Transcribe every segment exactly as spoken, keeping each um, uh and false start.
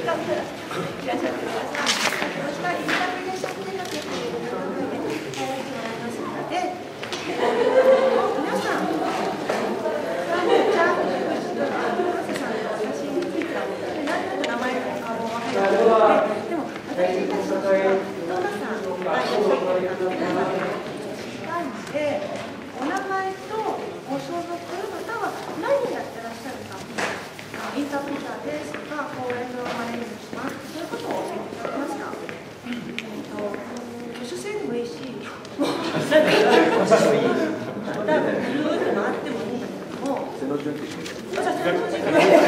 いらっしゃってください。もしくはインタビューでしゃべっていただけるということで、やらせてもらいますので、皆さん、じゃあ、黒瀬さんの写真については、何となく名前が分かるので、でも、私たちとしては、どなたさんがいらっしゃってるかというのがしたいので、お名前とご所属、または何をやってらっしゃるか、インタープリターですとか、講演のマネージします、そういうことを教えていただけますか。えっと、挙手制でもいいし、もう、なんか、多分、ぐるーっと回ってもいいんだけども、背の順って言ってる。じゃあ、背の順って言ってる。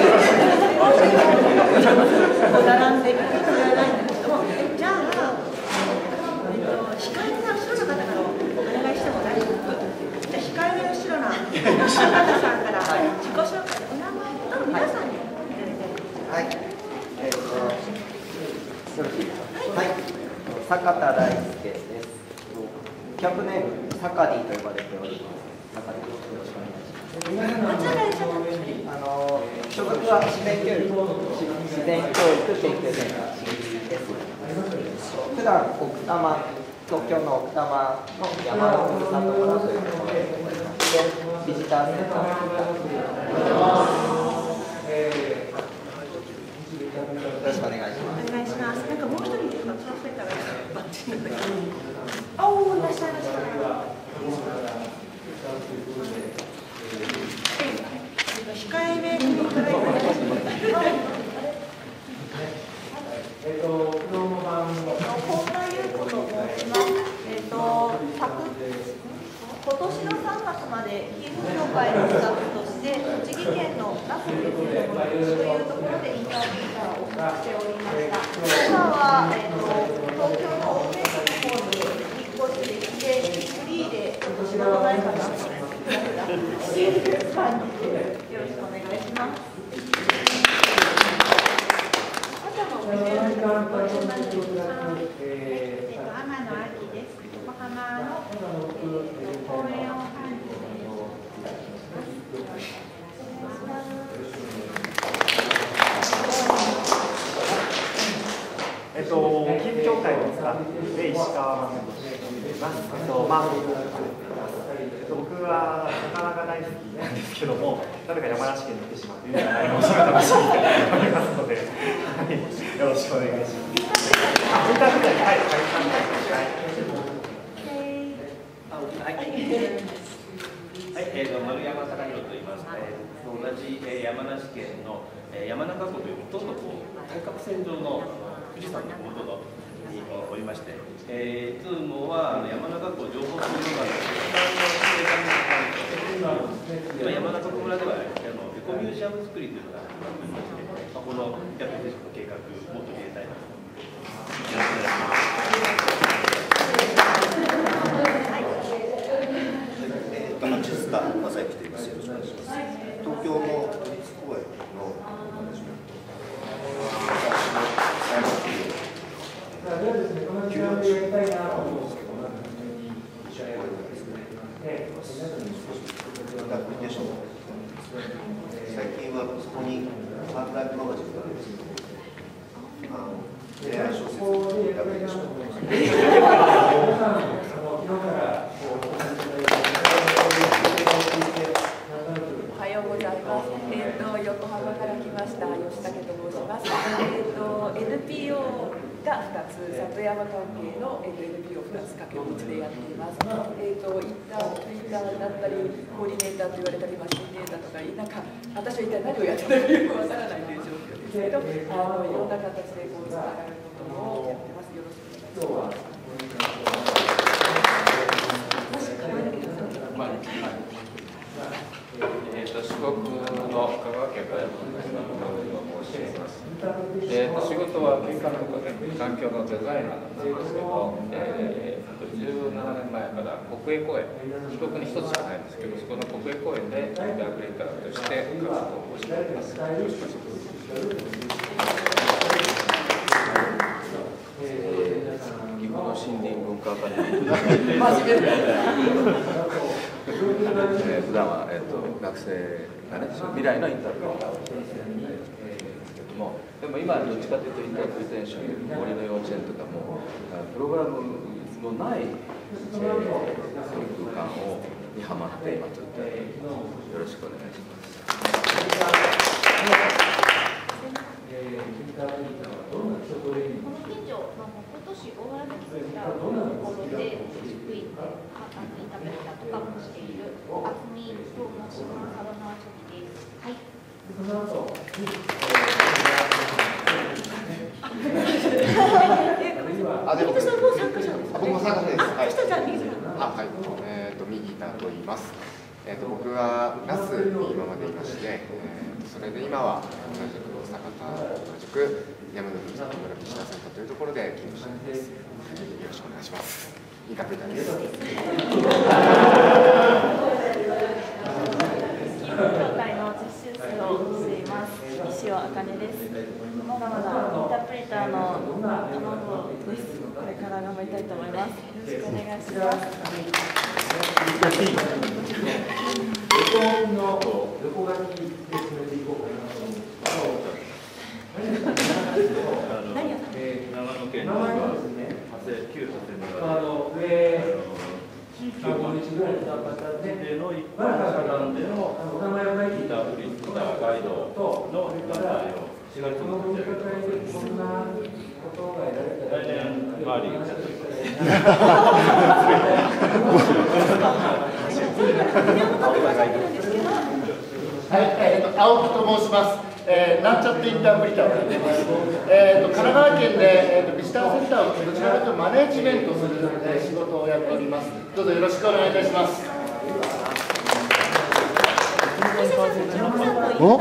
こう並んでいく必要はないんだけども、じゃあ、えっと、控えめな後ろの方からお願いしても大丈夫。じゃあ、控えめな後ろな方さんから自己紹介でお名前と皆さんにいただきたい。 はい。えっと、よろしいですか。はい。坂田大輔です。キャンプネームサカディと呼ばれております。サカディ、よろしくお願いします。あの所属は自然教育自然教育研究センターです。普段奥多摩、東京の奥多摩の山のふるさと村というところでビジターセンターを作ったよろしくお願いします。 お願いします。なんかもう一人いるか、トランスレーターがバッチリだけど。あ、おー、いらっしゃいました。控えめにいただいてお願いします。えっと、本田優子と申します。えっと、昨今年のさんがつまで皮膚業界のスタッフとして栃木県の那須鉄道のというところでインタービューをしておりました。今は、えっと、東京の青梅市の方に引っ越してきてフリーで仕事ないかなと思ってました。シールさんによろしくお願いします。あとのお店の方はご順番に天野明です。横浜の公園を管理しています。 えっと、金協会のスタッフで石川真としています。えっと、まあ、えっと、僕は魚が大好きなんですけども、なぜか山梨県に来てしまっているので、楽しみにしておりますので、はい、よろしくお願いします。あ、インタービューで、はい、はい、 はい、はい、えーと、丸山隆弘と言います。えー、同じ、えー、山梨県の、えー、山中湖というほとんどこう対角線上の富士山の麓におりまして、えー、いつもは山中湖情報水路がの今山中湖村ではあのエコミュージアム作りというのがありまして、まあ、このキャンプフェスの計画もっと入れたいなと思います。 松下正幸と言います。よろしくお願いします。東京の都立公園のアプリケーション最近はそこにワークライフマガジンがあるんですけど、あの恋愛小説のアプリケーションおはようございます。えっ、ー、と横浜から来ました吉武と申します。えっ、ー、と エヌピーオー がふたつ、里山関係の エヌピーオーふたつ掛け持ちでやっています。えっ、ー、とインタープリーターだったりコーディネーターと言われたりマシンデーターとか、なんか私は一体何をやってるのかよくわからないという状況ですけど、あのいろんな形でこうつながることをやってます。よろしくお願いします。 えー、と四国の香川県から申します。えー、と仕事は景観とか、ね、環境のデザイナーなんですけど、えー、じゅうななねんまえから国営公園、四国に一つしかないんですけど、そこの国営公園でインタープリーターとして活動をしております。よろしくお願いします。岐阜の森林文化アカデミー。 えー、普段は、えー、と学生がね、その未来のインタープリターをしているんですけども、でも今どっちかというとインタープリテーション、森の幼稚園とかもプログラムのない、えー、そういう空間をにハマって今作っています。よろしくお願いします。 この近所、まあ、今年終わらなきゃいけないところで、福井であのインタープレーターとかもしているあつみと申します。原直樹です。はい。 あ、でも、 さんも参加者です。 僕も参加者です。はい。 そしたらじゃあ右さん。 あ、はい。えっ、ー、と右田と言います。えっ、ー、と僕は那須に今までいまして、えー、それで今は同じく大阪と同じく山口里村ビジターセンターというところで勤務しています。よろしくお願いします。インタープリターです。 協会の実習生をしています。石尾あかねです。まだまだインタープリターの卵です。これから頑張りたいと思います。よろしくお願いします。 横書きで進めていこうかなと思って長野県の名前はですね、 旧長谷村あの上地域をご日ぐらいの方での一バラ般カさんでのお名前を書いていただくインタープリターガイドの団体をしがりとこの思って分科会でこんなことがやられたら来年マーリーがやってるはい、えーと、青木と申します。えー、なんちゃってインタープリターをやっています。えーと、神奈川県で、えーと、ビジターセンターをどちらかというとマネジメントする、えー、仕事をやっております。どうぞよろしくお願いいたします。 お？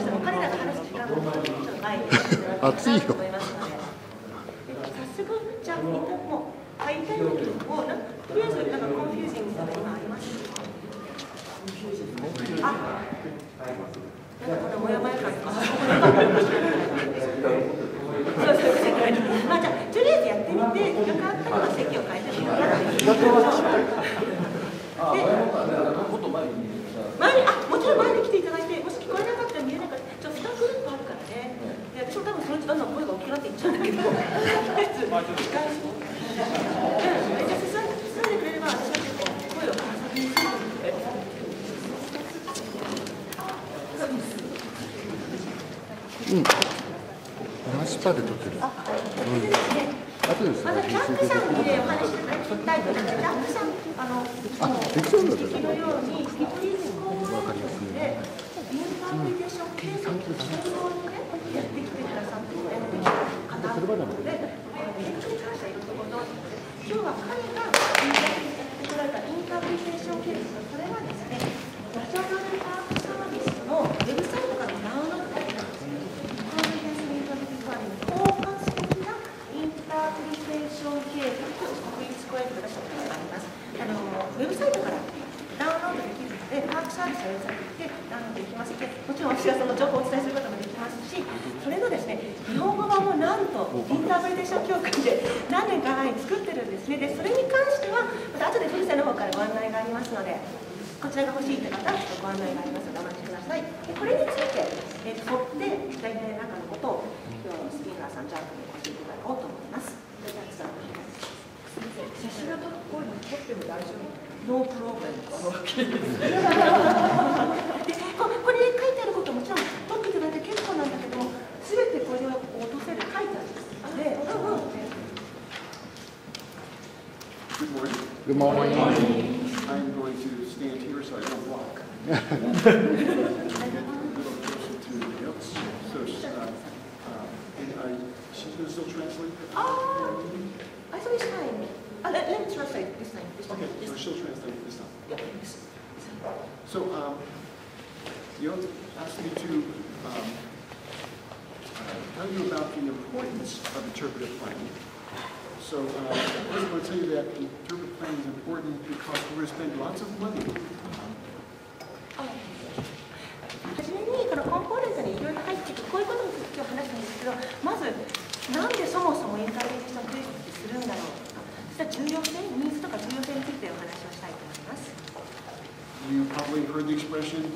熱いよ。 早速じゃあもう入りたいんだけども、とりあえずなんかコンフュージングが今あります。あ、なんかこのもやもや感とか。そうそうそう。まあじゃあとりあえずやってみて、よかったら席を変えてみようかな。で、前にあもちろん前に来ていただいて、もし聞こえなかったら見えなかった、ちょっとスタッフグループあるからね。で私も多分そのうちどんどん声が大きくなっていっちゃうんだけど、とりあえず近いし。じゃあ進んでくれれば私は結構声をかさずにするので。 うん。マシパで撮ってる。 あ、でですね。 後ですね。 まずジャックさんでお話ししたいと思います。ジャックさん、あの、 あ、できそうなんだね。 のように、リトリーズコーディネートで、インタープリテーション計算を専門にね、やってきてくださっている方なので、勉強に関してはいろいろとご存知です。今日は彼が作られたインタープリテーション計算、それはですね、ナショナルパークサービスのウェブサイトからダウンロードできたんですね。コンフィデンスインタープリテーション包括的なインタープリテーション計画と国立公園で出したことがあります。あのウェブサイトからダウンロードできるので、パークサービスのウェブサイトでダウンロードできますし、もちろん私がその情報をお伝えすることもできますし、それのですね、日本語版もなんとインタープリテーション協会で何年か前に作ってるんですね。で、それに関してはまた後で古瀬の方からご案内がありますので、こちらが欲しいという方はご案内がありますのでお待ちください。でこれについて、えー、と沿って大体の中のことを今日スピーカーさんジャークに教えていただこうと思います。ジャークさん、 写真が撮っても大丈夫？ ノープログラムです。でこ、これに書いてあることももちろん撮っていただいて結構なんだけども、すべてこれは落とせる書いてあるので、うんうん。 Good morning. I'm going to stand here so I don't walk. A little closer to the notes. So, uh, uh, and I, she's going to still translate? Oh, I thought it's fine. Uh, let, let me translate this time. This time. Okay, This so time. she'll translate this time. Yeah, this, this time. So, um, you asked me to um, uh, tell you about the importance of interpretive planning. So, uh, I was going to tell you that interpretive planning is important because we're going to spend lots of money. はじめにこのコンポーネントにいろいろ入っていく、こういうことを今日話したんですけど、まず、なんでそもそもインタープリテーションクエストってするんだろうとか、そしたら重要性、ニーズとか重要性についてお話をしたいと思います。 You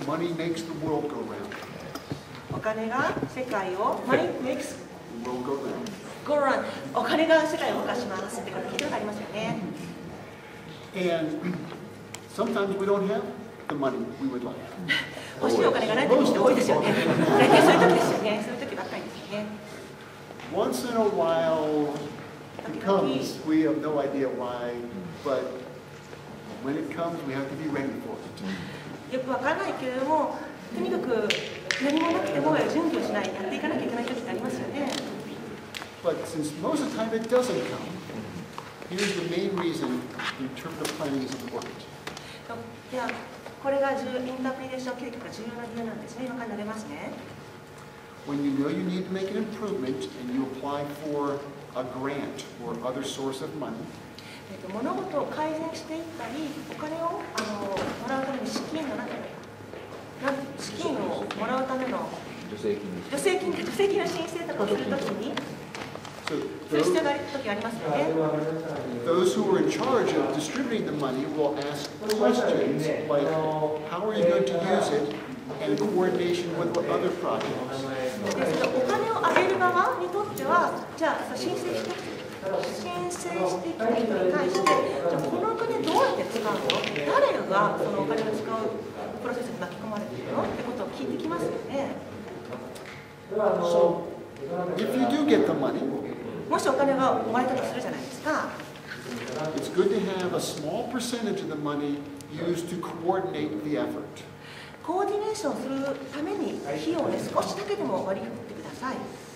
money makes the world go round. お金が世界を Money makes The world go round. go round お金が世界を動かしますってこと聞いたことありますよね。 And sometimes we don't have the money we would like. 欲しいお金がないという人多いですよね。大体そういう時ですよね。そういう時ばっかりですよね。 Once in a while it comes, we have no idea why, but when it comes, we have to be ready for it. よくわからないけれども、とにかく何もなくても準備をしない、やっていかなきゃいけない時ってありますよね。 But since most of the time it doesn't come, here's the main reason interpretive planning is important. では、これが重インタープリテーション計画が重要な理由なんですね。今から述べますね。 When you know you need to make an improvement and you apply for a grant or other source of money, えっと物事を改善していったり、お金をあのもらうために資金の中で、なん資金をもらうための助成金、助成金、助成金の申請とかをするときに、 so そういう必要 those, がある時ありますよね。 those who are in charge of distributing the money will ask questions like, how are you going to use it, and coordination with what other projects. ですけどお金をあげる側にとっては、じゃあ申請して申請してきた人に対して、じゃあこのお金どうやって使うの？誰がそのお金を使うプロセスに巻き込まれているのってことを聞いてきますよね。 So, if you do get the money, もしお金がもらえたとするじゃないですか。 it's good to have a small percentage of the money used to coordinate the effort. コーディネーションするために費用をね、少しだけでも割り振ってください。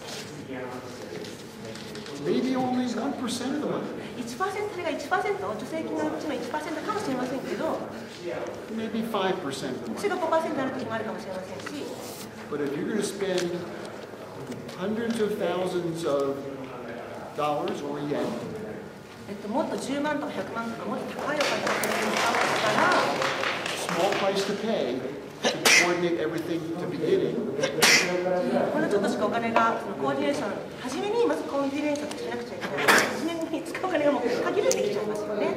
Maybe only one percent of the money. いちパーセント、それがいちパーセント、助成金のうちのいちパーセントかもしれませんけど、 Maybe five percent of the それ money. が ごパーセントになる時もあるかもしれませんし、 But if you're going to spend hundreds of thousands of dollars or yen, えっと、もっとじゅうまんとかひゃくまんとかもっと高いお金を使うとしたら、 small price to pay to coordinate everything to beginning, このちょっとしかお金がそのコーディネーション、初めにまずコーディネーションしなくちゃいけない。初めに使うお金がもう限られてきちゃいますよね。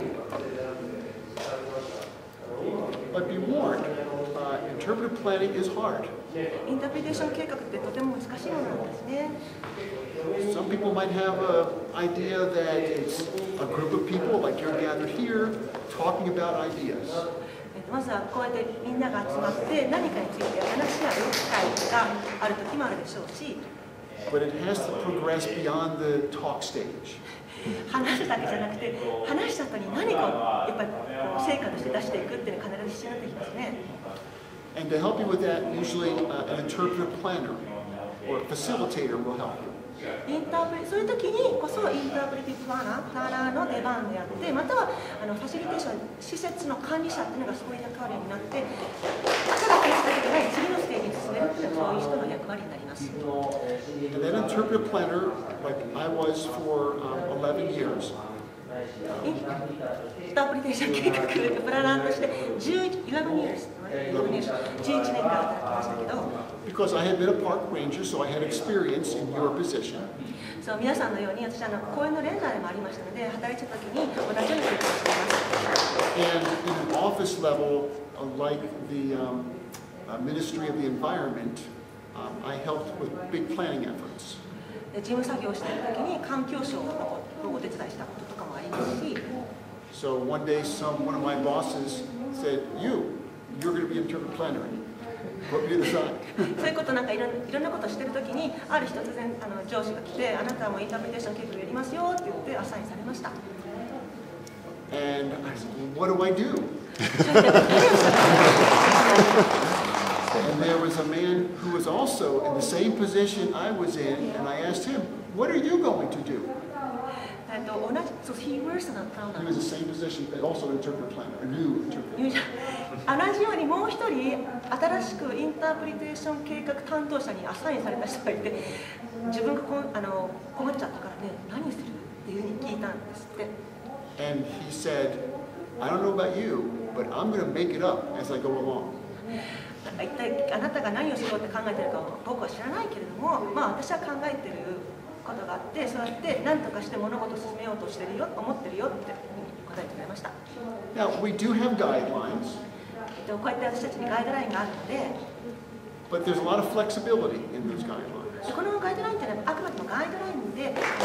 but be warned, uh, interpretive planning is hard. インタープリテーション計画ってとても難しいものなんですね。 Some people might have an idea that it's a group of people like you're gathered here talking about ideas. まずはこうやってみんなが集まって何かについて話し合う機会がある時もあるでしょうし、 But it has to progress beyond the talk stage. 話すだけじゃなくて、話した後に何かをやっぱりこう成果として出していくっていうのが必ず必要になってきますね。 And to help you with that, usually uh, an interpretive planner or a facilitator will help you. インタープリそういう時にこそインタープリティブプラーナー、プラーナーの出番であって、またはあのファシリテーション、施設の管理者っていうのがそういう役割になって、ただ話すだけでない次のステージに進めるっていうのはそういう人の役割になります。 And that interpretive planner, like I was for um, eleven years, インタープリテーション計画プランナーとしてじゅういち years じゅういちねんかん働きましたけど、 because I had been a park ranger, so I had experience in your position. そう皆さんのように私あの公園のレンジャーでもありましたので、働いてた時に同じような経験をしています。 And in an office level, uh, like the um, uh, Ministry of the Environment, um, I helped with big planning efforts. で事務作業をしている時に環境省のお手伝いしたこととかもありますし、 So one day, some one of my bosses said, "You, you're going to be interpretive planner. Put me aside." そういうことなんかいろんいろんなことをしてる時に、ある日突然あの上司が来て、あなたはもうインタープリテーション計画やりますよって言ってアサインされました。 And I said, "What do I do?" And there was a man who was also in the same position I was in, and I asked him, "What are you going to do?" えっと同じそう he was an He was the same position, but also an interpretive planner, a new interpreter. 同じようにもう一人新しくインタープリテーション計画担当者にアサインされた人がいて、自分がこんあの困っちゃったからね、何するっていうふうに聞いたんですって。 And he said, "I don't know about you, but I'm going to make it up as I go along." 一体あなたが何をしようって考えてるか僕は知らないけれども、まあ私は考えてることがあって、そうやって何とかして物事を進めようとしてるよ、思ってるよって答えてくれました。 Now, we do have guidelines. こうやって私たちにガイドラインがあるので、 But there's a lot of flexibility in those guidelines. このガイドラインというのはあくまでもガイドラインで、いろいろと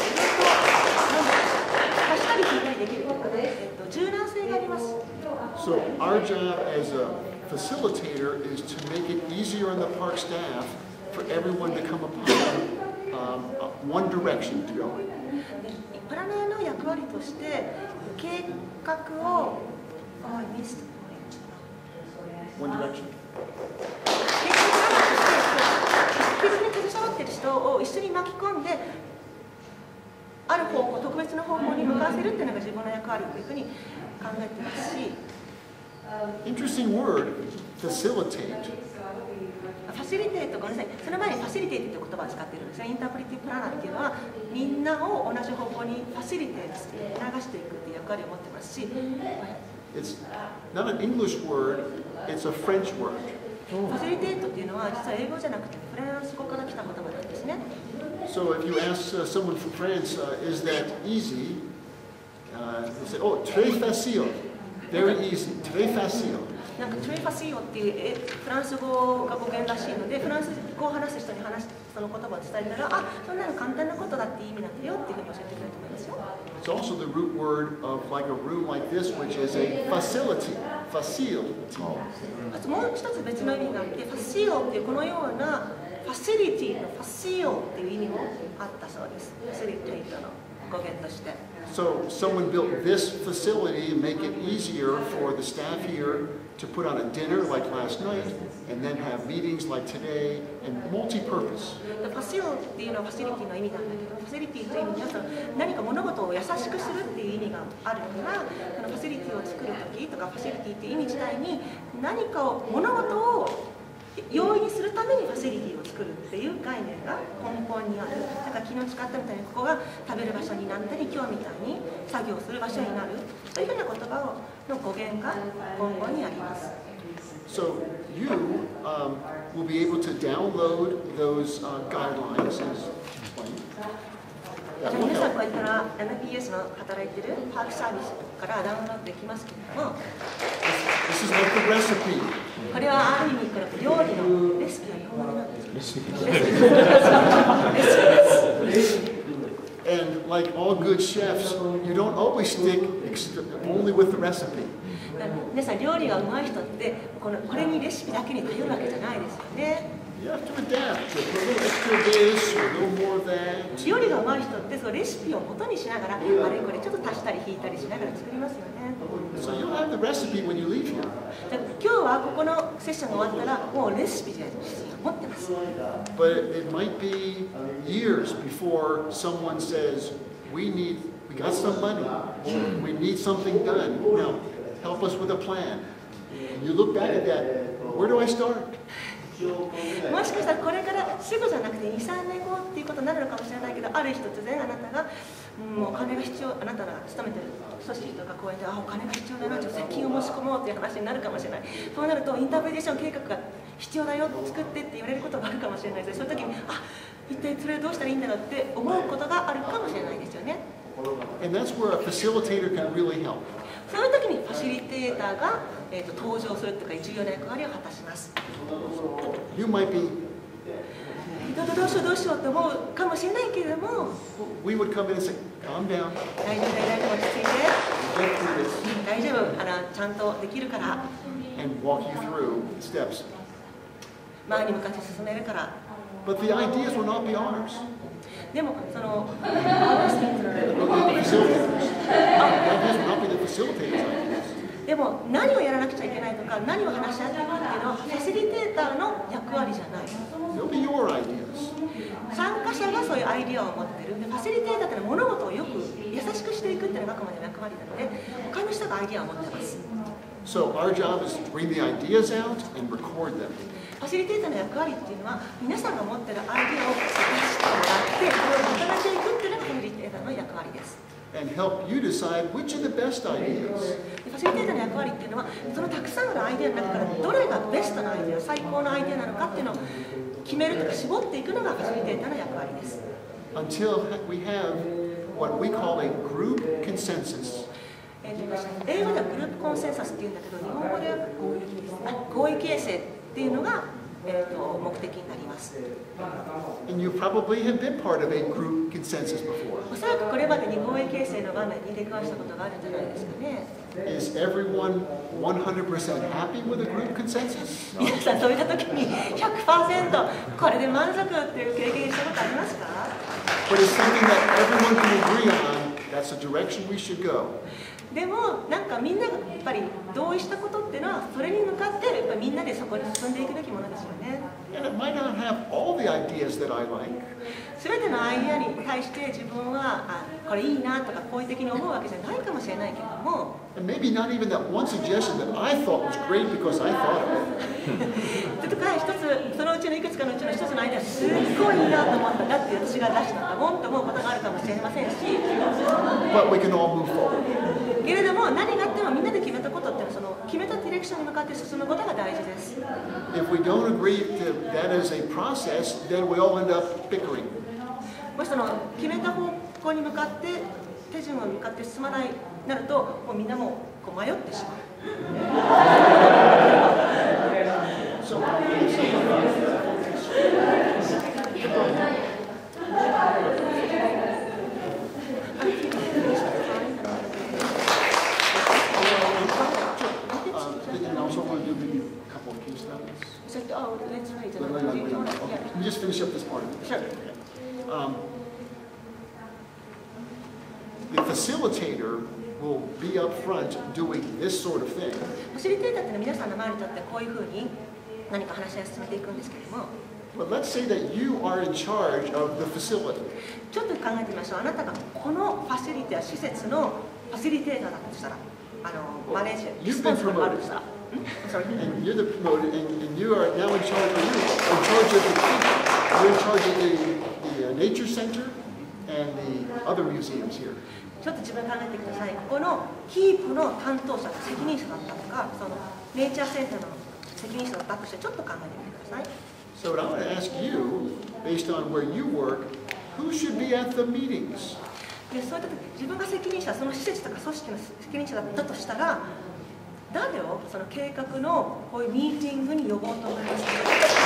足したり引いたりできるというか、えっと、柔軟性があります。 So our job as a facilitator is to make it easier on the park staff for everyone to come upon um, one direction to go in. プラナーの役割として計画を、あ、ミス。 One direction. 計画に携わっている人を一緒に巻き込んで、ある方向、特別な方向に向かわせるっていうのが自分の役割というふうに考えていますし。 Interesting word, facilitate. ファシリテート、ごめんなさい、その前にファシリテートという言葉を使っているんですね。インタープリティブプラナーっていうのは、みんなを同じ方向にファシリテートして流していくっていう役割を持ってますし、 It's not an English word, it's a French word. ファシリテートっていうのは実は英語じゃなくてフランス語から来た言葉なんですね。 So if you ask uh, someone from France, uh, is that easy? Uh, they'll say, oh, très facile. Very easy, très facile. なんかトレファシオっていうフランス語が語源らしいので、フランス語を話す人に話その言葉を伝えたら、あ、そんなの簡単なことだって意味なんだよっていうふうに教えてくれると思いますよ。 It's also the root word of like a room like this, which is a facility. Facility. あともう一つ別の意味があって、ファシオっていうこのようなファシリティのファシオっていう意味もあったそうです。ファシリテートの語源として。 So someone built this facility to make it easier for the staff here to put on a dinner like last night, and then have meetings like today, and multi-purpose. ファシオっていうのはファシリティの意味なんだけど、ファシリティという意味にはその何か物事を優しくするっていう意味があるから、そのファシリティを作るときとかファシリティっていう意味自体に何かを物事を容易にするためにファシリティを作るっていう概念が根本にある。だから昨日使ったみたいにここが食べる場所になったり、今日みたいに作業する場所になるというふうな言葉の語源が今後にあります。 So you um, will be able to download those uh, guidelines as explained. 皆さんこうやったら エヌピーエス の働いているパークサービスからダウンロードできますけれども、 This is like the recipe. これはある意味これ料理のレシピは日本語なんです。レシピです。 And like all good chefs, you don't always stick only with the recipe. 皆さん料理が上手い人ってこのこれにレシピだけに頼るわけじゃないですよね。 You have to adapt. Put a little extra of this or a little more of that. 料理が上手い人ってそのレシピを元にしながらあれこれちょっと足したり引いたりしながら作りますよね。 So you'll have the recipe when you leave here. 今日はここのセッションが終わったらもうレシピで持ってます。 But it might be years before someone says, we need, we got some money, we need something done. Now, help us with a plan. And you look back at that, where do I start? もしかしたらこれからすぐじゃなくてにさんねんごっていうことになるのかもしれないけど、ある日突然あなたが、うん、もうお金が必要、あなたが勤めてる組織とか公園で、あ、お金が必要だな、じゃあ接近を申し込もうっていう話になるかもしれない。そうなるとインタープリテーション計画が必要だよ、作ってって言われることがあるかもしれないです。そういう時に、あ、一体それどうしたらいいんだろうって思うことがあるかもしれないですよね。 And that's where a facilitator can really help. そういう時にファシリテーターが、えー、と登場するというか重要な役割を果たします。 You might be, どうどうしようどうしようと思うかもしれないけれども、 we would come in and say, calm down, 大丈夫大丈夫落ち着いて、 get through this, 大丈夫あのちゃんとできるから、 and walk you through steps. 前に向かって進めるから。 But the ideas will not be ours. でもその The facilitators. The ideas will not be the facilitators' ideas. でも何をやらなくちゃいけないとか何を話し合っていくっていうのはファシリテーターの役割じゃない。 They'll be your ideas. 参加者がそういうアイディアを持ってる。でファシリテーターってのは物事をよく優しくしていくっていうのがあくまでの役割なので、他の人がアイディアを持ってます。 So our job is to bring the ideas out and record them. ファシリテーターの役割っていうのは皆さんが持ってるアイディアを出してもらって、それをまとめていくっていうのがファシリテーターの役割です。 And help you decide which are the best ideas. ファシリテーターの役割っていうのはそのたくさんあるアイデアの中からどれがベストなアイデア、最高のアイデアなのかっていうのを決めるとか絞っていくのがファシリテーターの役割です。 Until we have what we call a group consensus. ええーと、英語ではグループコンセンサスっていうんだけど、日本語では合意形成っていうのが、えー、と目的になります。 And you probably have been part of a group consensus before. おそらくこれまでに合意形成の場面に出くわしたことがあるんじゃないですかね。 Is everyone one hundred percent happy with a group consensus? 皆さんそういった時に ひゃくパーセント これで満足っていう経験したことありますか？ But it's something that everyone can agree on. That's the direction we should go. でもなんかみんながやっぱり同意したことっていうのはそれに向かってやっぱりみんなでそこに進んでいくべきものですよね。 And it might not have all the ideas that I like. すべてのアイデアに対して自分はあこれいいなとか好意的に思うわけじゃないかもしれないけれども。 And maybe not even that one suggestion that I thought was great because I thought of it. とか一つそのうちのいくつかのうちの一つのアイデアすっごいいいなと思っただって私が出したんだもんと思うことがあるかもしれませんし。 But we can all move forward. けれども何があってもみんなで決めたことっていうのはその決めたディレクションに向かって進むことが大事です。 If we don't agree to that as a process, then we all end up bickering. もしその決めた方向に向かって手順を向かって進まないなるともうみんなもこう迷ってしまう。 So, Let me just finish up this part of it. Sure. Um, the facilitator will be up front doing this sort of thing. ファシリテーターっていうのは皆さんの前に立ってこういうふうに何か話し合いを進めていくんですけれども。 But let's say that you are in charge of the facility. ちょっと考えてみましょう。あなたがこのファシリティや施設のファシリテーターだとしたら、あのマネージャー、リスポンスがあるとしたら。 And you're the promoted, and, and you are now in charge. Of you, in charge of the, you're in charge of the, the uh, nature center and the other museums here. ちょっと自分考えてください。ここのキープの担当者、責任者だったとか、そのネイチャーセンターの責任者だったとしてちょっと考えてみてください。 So what I want to ask you, based on where you work, who should be at the meetings? でそういった時、自分が責任者、その施設とか組織の責任者だったとしたら、誰をその計画のこういうミーティングに呼ぼうと思いますか？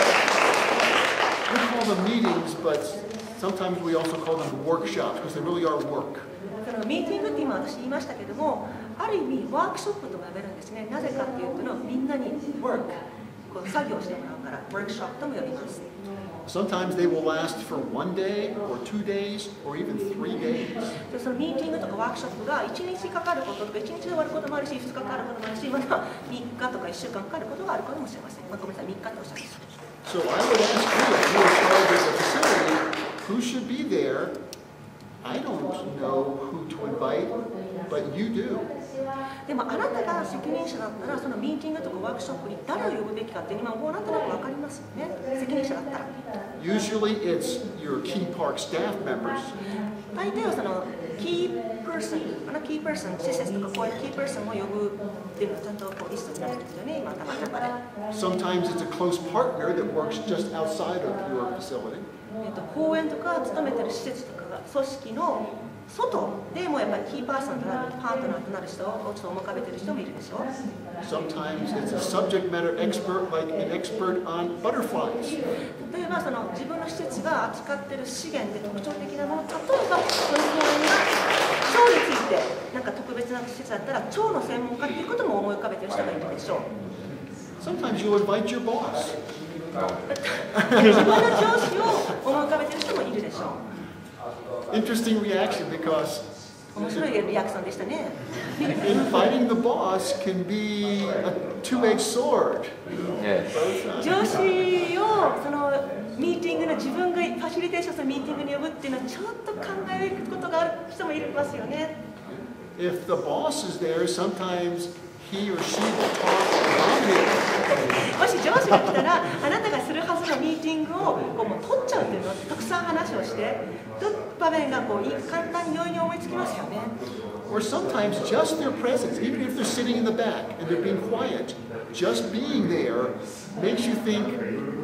We call them meetings, but sometimes we also call them workshops because they really are work. そのミーティングって今私言いましたけども、ある意味ワークショップとも呼べるんですね。なぜかっていうとみんなに work こう作業してもらうからワークショップとも呼びます。 Sometimes they will last for one day or two days or even three days. でそのミーティングとかワークショップがいちにちかかることとかいちにちで終わることもあるし、ふつかかかることもあるし、またみっかとかいっしゅうかんかかることがあるかもしれません。まあ、ごめんなさい、みっかっておっしゃいます。 So I would ask you, if you're in charge of the facility, who should be there? I don't know who to invite, but you do. でもあなたが責任者だったら、そのミーティングとかワークショップに誰を呼ぶべきかっていうのはもうなんとなく分かりますよね。責任者だったら。 Usually it's your key park staff members. 大体はそのキーパーソン、あのキーパーソン、施設とかこういうキーパーソンを呼ぶっていうのはちゃんとこうリストになってるんですよね、今頭の中で。 Sometimes it's a close partner that works just outside of your facility. えっと公園とか勤めてる施設とかが組織の外でもやっぱりキーパーソンとなるパートナーとなる人をちょっと思い浮かべてる人もいるでしょ。 Sometimes it's a subject matter expert, like an expert on butterflies. 例えばその自分の施設が扱っている資源で特徴的なもの、例えばその公園が蝶についてなんか特別な施設だったら蝶の専門家っていうことも思い浮かべてる人がいるでしょう。 Sometimes you invite your boss. 自分の上司を思い浮かべてる人もいるでしょう。 Interesting reaction because 面白いリアクションでしたね。 inviting the boss can be a two-edged sword. 上司をそのミーティングの自分がファシリテーションするミーティングに呼ぶっていうのはちょっと考えることがある人もいますよね。 If the boss is there, sometimes he or she will talk about it. もし上司が来たら、あなたがするはずのミーティングをこうもう取っちゃうっていうのはたくさん話をして、場面がこう簡単に容易に思いつきますよね。 Or sometimes just their presence, even if they're sitting in the back and they're being quiet, just being there makes you think maybe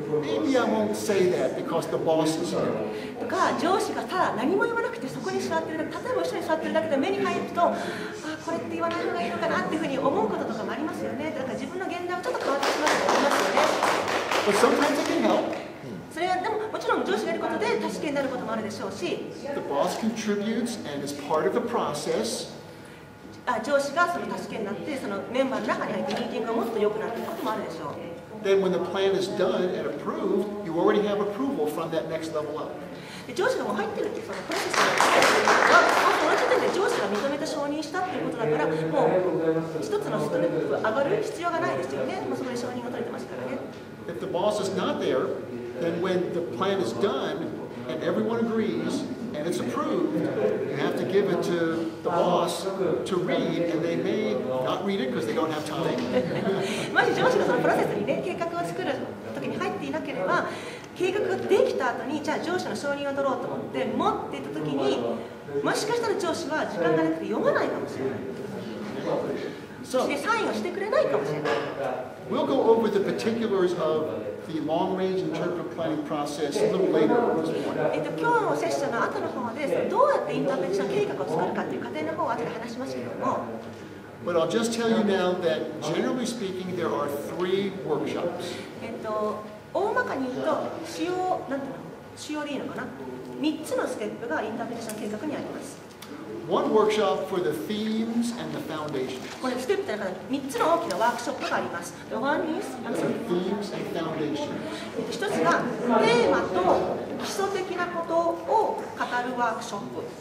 maybe I won't say that because the boss is here. とか上司がただ何も言わなくてそこに座ってるだけ、例えば後ろに座ってるだけで目に入ると、あこれって言わない方がいいのかなっていうふうに思うこととかもありますよね。だから自分の現代はちょっと変わってしまうことがありますよね。 But sometimes it can help. それはでももちろん上司がいることで助けになることもあるでしょうし、 The boss contributes and is part of the process. あ上司がその助けになってそのメンバーの中に入ってミーティングがもっと良くなっていくこともあるでしょう。 Then when the plan is done and approved, you already have approval from that next level up. で上司がもう入ってるっていうそのプロセスがその時点で上司が認めて承認したっていうことだからもう一つのステップ上がる必要がないですよね。もうそこで承認が取れてますからね。 If the boss is not there, then when the plan is done and everyone agrees and it's approved, you have to give it to the boss to read, and they may not read it because they don't have time. もし上司がそのプロセスにね計画を作る時に入っていなければ計画ができた後にじゃあ上司の承認を取ろうと思って持っていった時にもしかしたら上司は時間がなくて読まないかもしれない。そしてサインをしてくれないかもしれない。 We'll go over the particulars of the long-range interpretive planning process a little later this morning. えっと今日のセッションの後の方でそのどうやってインタープレーション計画を作るかっていう過程の方を後で話しますけれども。 But I'll just tell you now that generally speaking, there are three workshops. えっと大まかに言うと主要なんていうの主要でいいのかな。三つのステップがインタープレーション計画にあります。 One workshop for the themes and the foundations. これステップというのは三つの大きなワークショップがあります。One is themes and foundations. 一つがテーマと基礎的なことを語るワークショップ。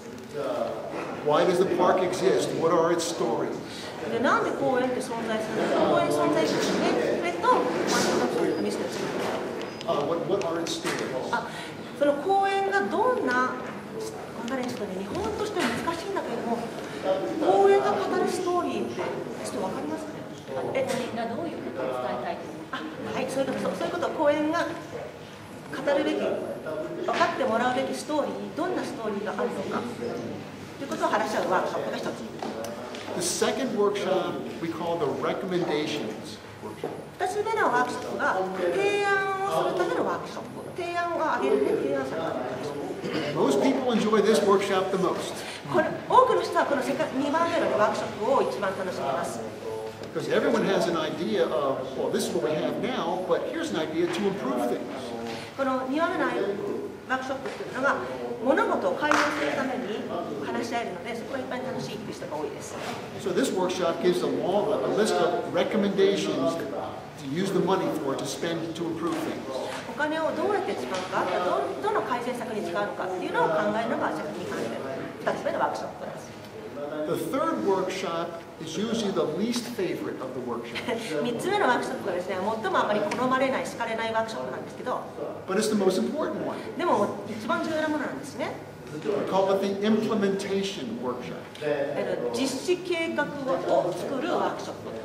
Why does the park exist? What are its stories? でなんで公園って存在するのか、公園存在するのね。それと、まあ、ミスです。 Uh, what, what are its stories? あ、その公園がどんなちょっとね、日本としては難しいんだけれども、公園が語るストーリーってちょっとわかりますかね。 え、公園がどういうことを伝えたいとあ、はい、そういうこと、そう、そういうこと、公園が語るべき、分かってもらうべきストーリー、どんなストーリーがあるのかということを話し合うワークショップが一つ。 The second workshop we call the recommendations workshop. 二つ目のワークショップが提案をするためのワークショップ。提案をあげるね、提案者がある。 Most people enjoy this workshop the most. これ多くの人はこの世界にばんめのワークショップを一番楽しみます。 Because everyone has an idea of, well, this is what we have now, but here's an idea to improve things. このにばんめのワークショップというのが物事を改善するために話し合えるので、そこが一番楽しいという人が多いです。 So this workshop gives a long a list of recommendations to use the money for to spend to improve things. お金をどうやって使うか、ど, どの改善策に使うのかっていうのを考えるのがに関してのふたつめのワークショップです。 The third workshop is usually the least favorite of the workshops. みっつめのワークショップがですね、最もあまり好まれない、好かれないワークショップなんですけど、 But it's the most important one. でも一番重要なものなんですね。 We call it the implementation workshop. 実施計画を作るワークショップ。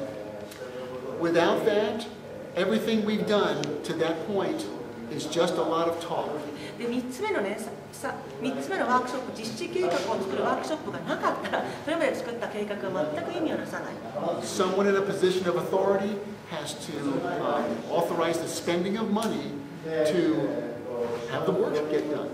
Without that, everything we've done to that point is just a lot of talk. でみっつめのね、さみっつめのワークショップ、実施計画を作るワークショップがなかったら、それまで作った計画は全く意味をなさない。 Someone in a position of authority has to um, authorize the spending of money to have the work get done.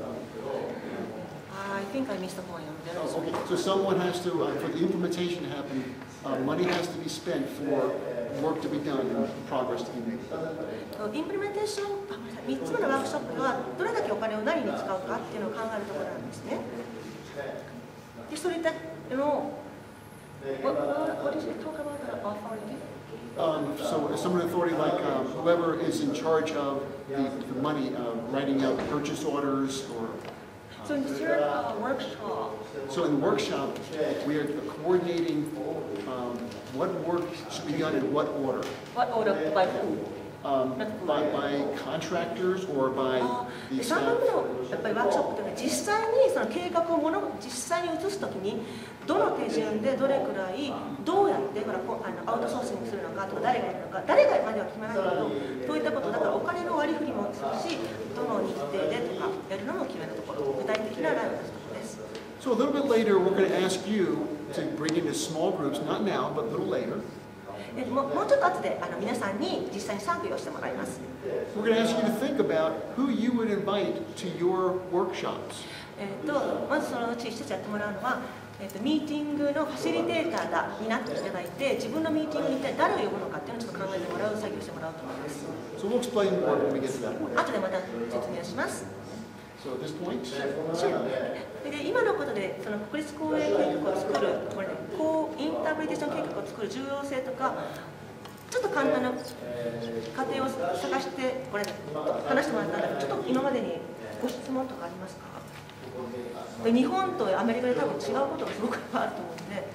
I think I missed the point. Okay, so someone has to, uh, for the implementation to happen, uh, money has to be spent for work to be done and progress to be made. インプリメンテーション、あ、ごめんなさい、みっつめのワークショップではどれだけお金を何に使うかっていうのを考えるところなんですね。で、それで、あの、what, what did you talk about the authority? Um, so someone in authority like um, whoever is in charge of the, the money, uh, writing out purchase orders or So in the third uh, workshop, So in the workshop, we are coordinating um, what work should be done in what order. what order by who? Um, by, by contractors or by で the さんばん staff. めのやっぱりワークショップというのは実際にその計画をもの実際に移すときにどの手順でどれくらいどうやってほらこあのアウトソーシングするのかとか誰がやるのか誰がまでは決めないけどそういったことだからお金の割り振りもするしどの日程でとかやるのも決めるところ具体的なラインを出すところです。 So a little bit later, we're going to ask you to bring into small groups, not now, but a little later. えもうもうちょっと後であの皆さんに実際にサービスをしてもらいます。 We're going to ask you to think about who you would invite to your workshops. えー、とまずそのうち一つやってもらうのは、えー、とミーティングのファシリテーターだになっていただいて、自分のミーティングに一体誰を呼ぶのかっていうのをちょっと考えてもらう作業をしてもらおうと思います。 So we'll explain more when we get to that point. 後でまた説明します。 So at this point, で今のことでその国立公営計画を作る、これね、こうインタープリテーション計画を作る重要性とか、ちょっと簡単な過程を探してこれ、ね、話してもらったんだけど、ちょっと今までにご質問とかありますか？で日本とアメリカで多分違うことがすごくいっぱいあると思うんで、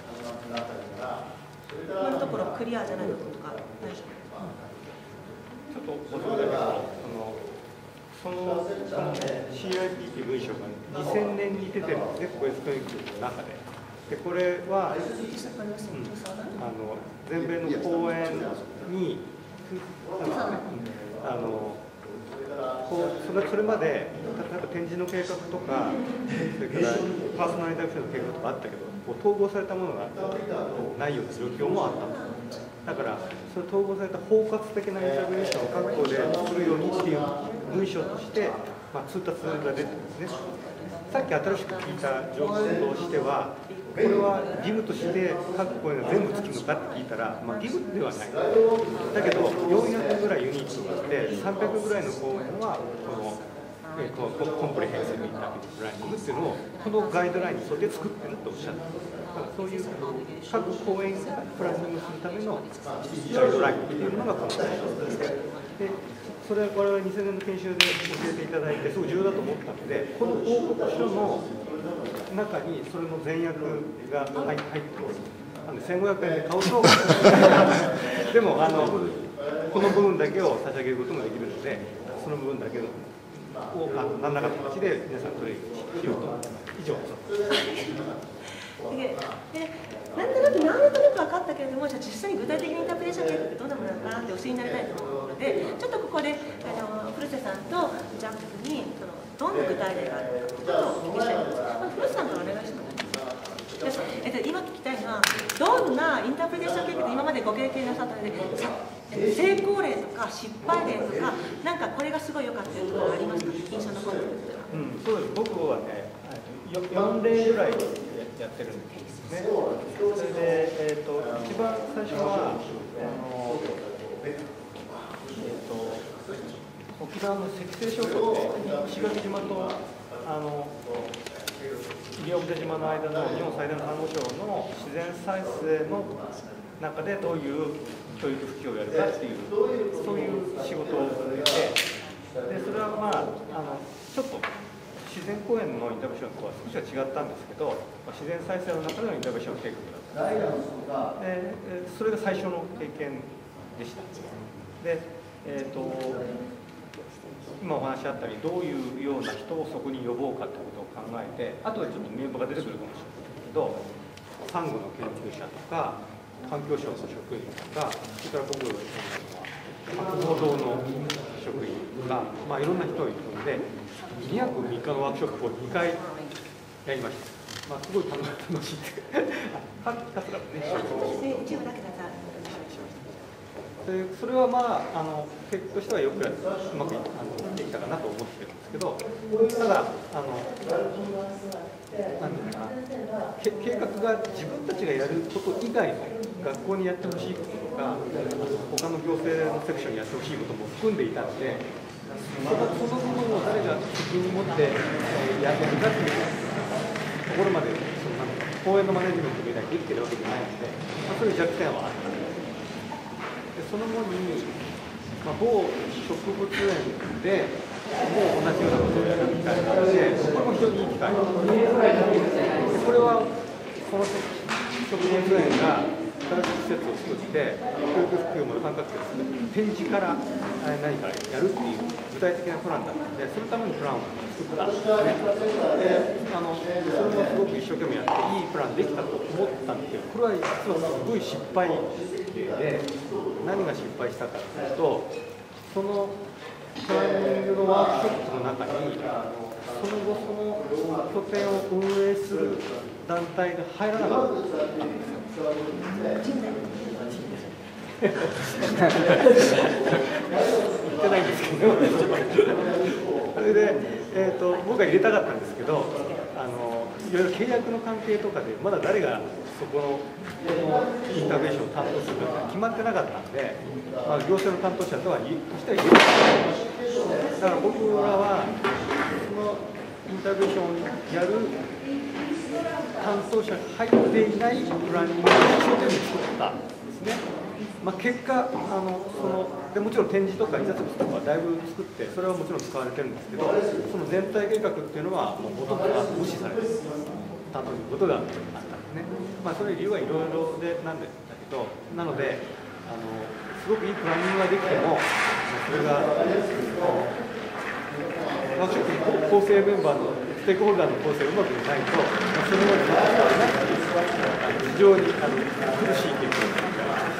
今のところクリアじゃないこととか大丈夫？ ちょっとご存知だけど、その シーアイピー という文章がにせんねんに出てるんですね、ここエストニックの中で。でこれは、うん、あの全米の講演にあのこうそれそれまで例えば展示の計画とか、それからパーソナルインタビューの計画とかあったけど、こう統合されたものがないような状況もあったんです。だからそれ統合された包括的なインタビューを各校で作るようにっていう文章として、まあ、通達が出てるんですね。さっき新しく聞いた情報としては、これは義務として各校が全部つくのかって聞いたら、まあ、義務ではない。だけどよんひゃくぐらいユニットがあって、さんびゃくぐらいの講演はこのえこのコンプレヘンシブインタビュープランニングっていうのをこのガイドラインに沿って作ってるとおっしゃる。そういう各講演がプランニングするためのガイドラインっていうのがこのガイドです。でそれは我々にせんねんの研修で教えていただいてすごい重要だと思ったので、この報告書の中にそれの前訳が入ってます。なんでせんごひゃくえんで買うとでもあのこの部分だけを差し上げることもできるので、その部分だけを何らかの形で皆さんそれしようと思ってます。以上ででなんとなく何となく分かったけれども、じゃあ実際に具体的にインタープレーション計画ってどんなものなのかなってお知りになりたいと思うので、ちょっとここであの古瀬さんとジャンプにそのどんな具体例があるのかということをお聞きしたいと思います。まあ、古瀬さんからお願いします。えっと、今聞きたいのは、どんなインタープレーション計画で今までご経験なさったので、成功例とか失敗例とか、なんかこれがすごい良かったというところありますか、印象に残ってるっていうのは。 うん、そうです。僕はね、よん例ぐらいやってるんですね。それで、えーと、一番最初は、あのえーと、沖縄の石西諸島で石垣島とあの西表島の間の日本最大のサンゴ礁の自然再生の中でどういう教育普及をやるかっていうそういう仕事を続けて、でそれはまああのちょっと自然公園のインタビューションとは少しは違ったんですけど、まあ、自然再生の中でのインタビューション計画だったんです。でそれが最初の経験でした。で、えーと今お話あったようにどういうような人をそこに呼ぼうかということを考えて、あとでちょっと名簿が出てくるかもしれないけど、サンゴの研究者とか環境省の職員とか、それから僕が博報堂の職員とか、まあ、いろんな人を呼んでにはくみっかのワークショップをにかいやりました。まあ、すごい楽しいってかつらね一部だけだったでそれはまあ、あの結果としてはよくうまくいあのできたかなと思ってるんですけど、ただあのなんていうかな、け計画が自分たちがやること以外の学校にやってほしいこととか、他の行政のセクションにやってほしいことも含んでいたので、そのそのものを誰が責任を持ってやるかっていうところまで、そのなんか公園のマネジメントみたいにできてるわけじゃないので、まあ、そういう弱点はあった。でその後に、まあ、某植物園でもう同じようなことをやる機会があって、これも非常にいい機会で、これはその植物園が新しい施設を作って、教育普及も感覚で展示から何からやるっていう具体的なプランだったので、そのためのプランを作ったんですね。であのそれもすごく一生懸命やって、いいプランできたと思ったんですけど、これは実はすごい失敗で、何が失敗したかというと、そのプランニングのワークショップの中に、その後、その拠点を運営する団体が入らなかったんですよ。 ってないんですけど、それで、えー、と僕は入れたかったんですけど、あのいろいろ契約の関係とかでまだ誰がそこのこのインターベーションを担当するか決まってなかったんで、まあ、行政の担当者とはとしては入れた。だから僕らはそのインターベーションをやる担当者が入っていないプランニングを一生懸命作ったんですね。まあ、結果あのそのでもちろん展示とか印刷物とかはだいぶ作ってそれはもちろん使われてるんですけど、その全体計画っていうのはもうほとんど無視されてたということがあったんですね。まあ、それ理由はいろいろでなんだけど、なのであのすごくいいプランニングができてもそれがワークショップの構成メンバーのステークホルダーの構成がうまくいかないと、それまでなかったなくて非常にあの苦しい結果になる。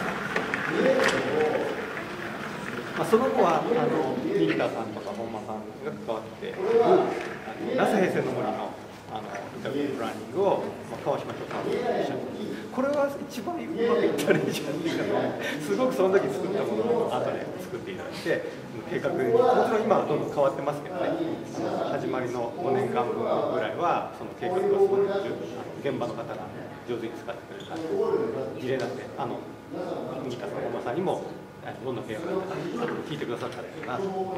まあ、その後はあの新田さんとか本間さんが関わっている那須平成の森のあのインタビュープランニングを、まあ、川島長さんと一緒にこれは一番うまくいったらいいじゃないかと、すごくその時作ったものを後で作っていただいて計画にもちろん今はどんどん変わってますけどね、始まりのごねんかんぶんぐらいはその計画がすごく現場の方が上手に使ってくれた事例なんで、あの新田さん本間さんにもどんな計画だったか聞いてくださったらいいなと思います。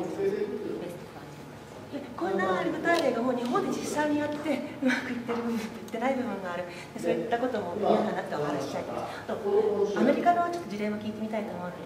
こんな具体例がもう日本で実際にやってうまくいってる部分いってない部分がある、そういったことも皆さんなってお話ししたいです。あとアメリカのちょっと事例も聞いてみたいと思うんです。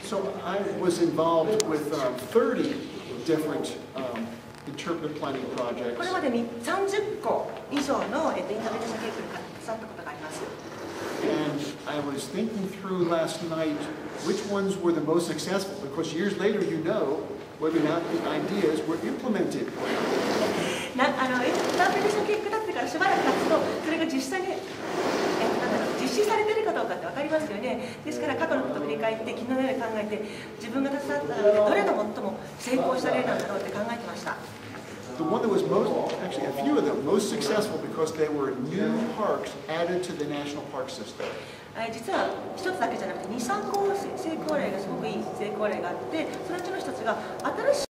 So I was involved with uh, thirty different um, interpretive planning projects. これまでにさんじゅっこ以上の、えっと、インターベーション計画に携わったことがあります。 And I was thinking through last night which ones were the most successful, because years later you know whether or not the ideas were implemented. なあのインターベーション計画だってからしばらく経つとそれが実際に、えっと、なんだろう実施されているかどうかって分かりますよね。ですから過去のことを振り返って昨日のように考えて自分が携わった中でどれが最も成功した例なんだろうって考えてました。 The one that was most, actually a few of them, most successful because they were new parks added to the national park system. 実は一つだけじゃなくてに、さんこ成功例がすごくいい成功例があって、そのうちの一つが新しい